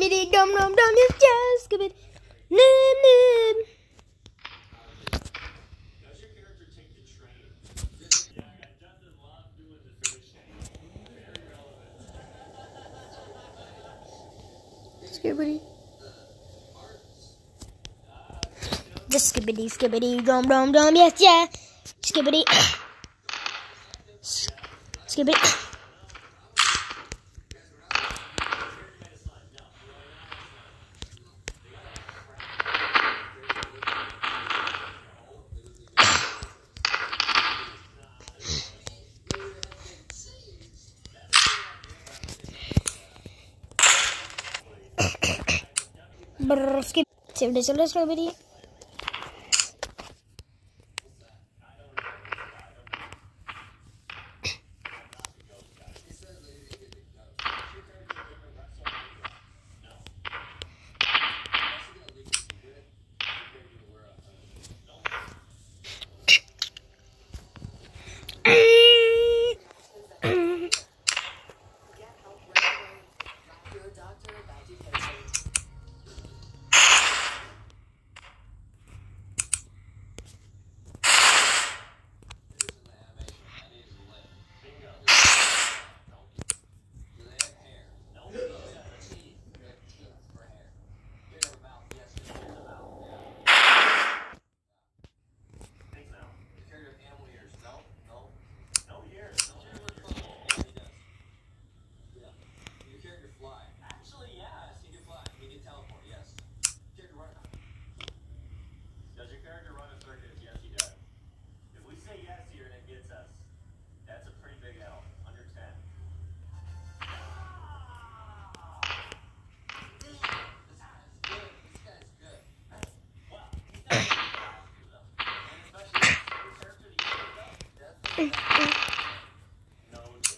skibbity dum dum dum, yes, yes, skibbity nim nim. Does your character take the train? Yeah, I got Justin Love doing the finishing. Very relevant. Skibbity. Just skibbity skibbity dum dum dum, yes, yeah. Skibbity. Skibbity. Brr, skip. Skibbity. Does your character run a circus? Yes, he does. If we say yes here and it gets us, that's a pretty big L. Under 10. This guy's good. Well, he's not though. And especially his character that you picked up. No chance.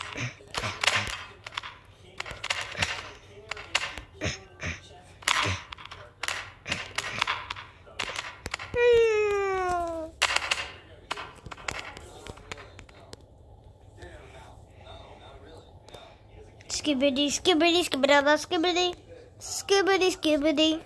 Skibbity, skibbity, skibbity, skibbity, skibbity, skibbity.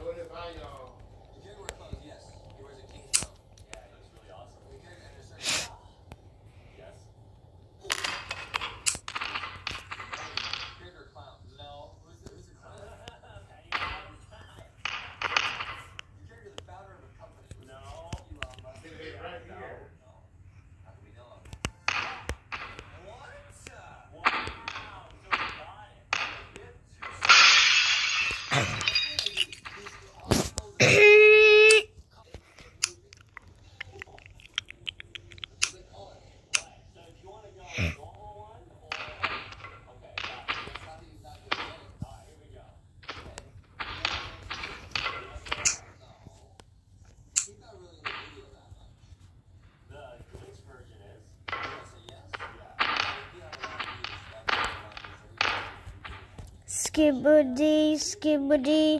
Skibbity, skibbity.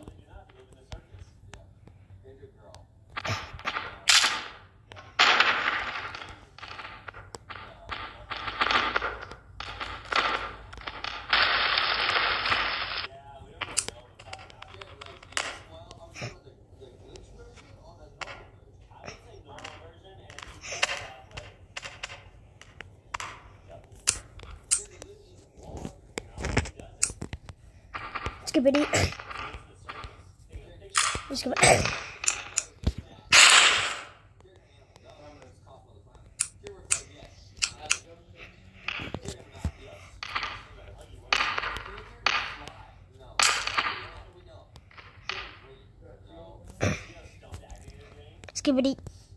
Skibbity. Skibbity. Skibbity.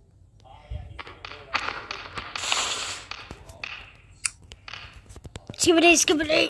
Skibbity, skibbity.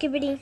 Skibbity.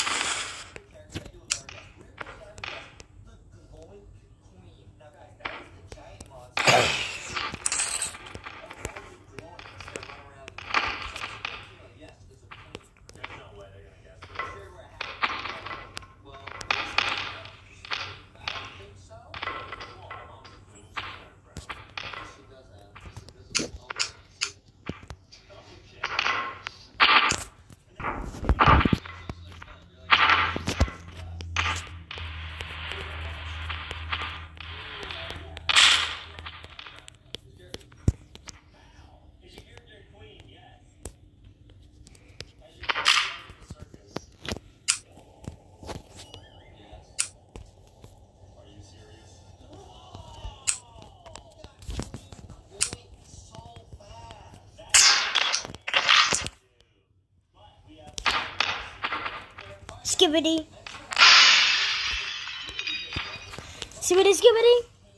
Skibbity. Skibbity, skibbity.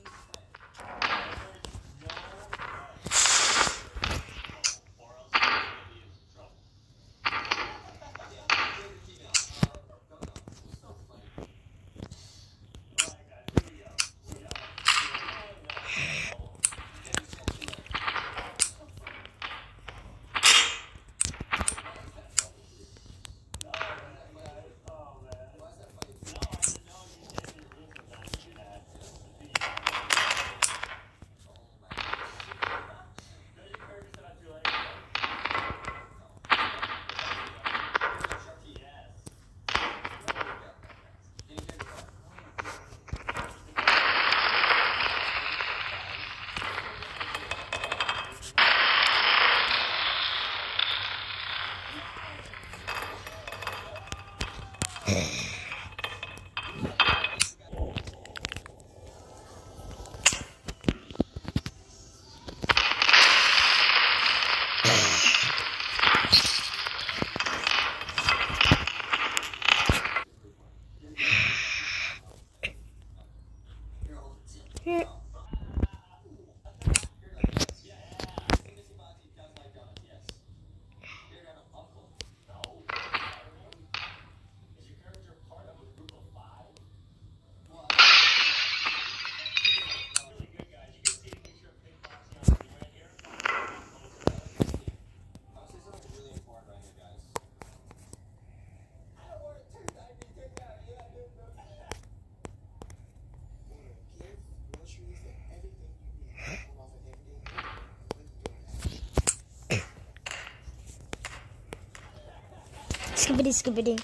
Skibbity, skibbity.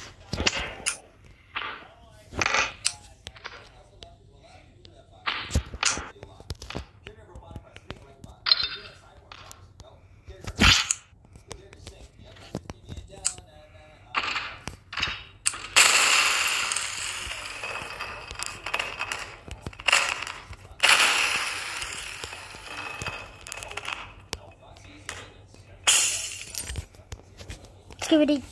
Skibbity.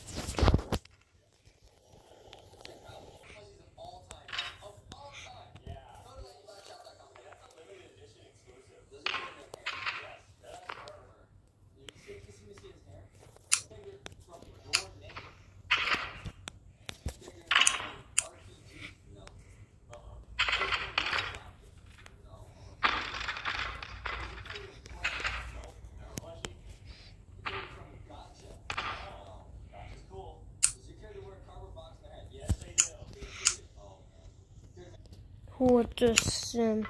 What a simp.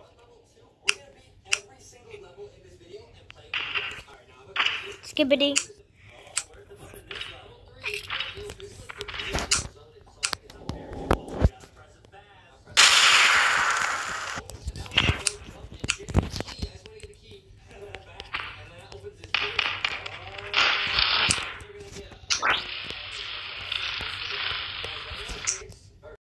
Skibbity.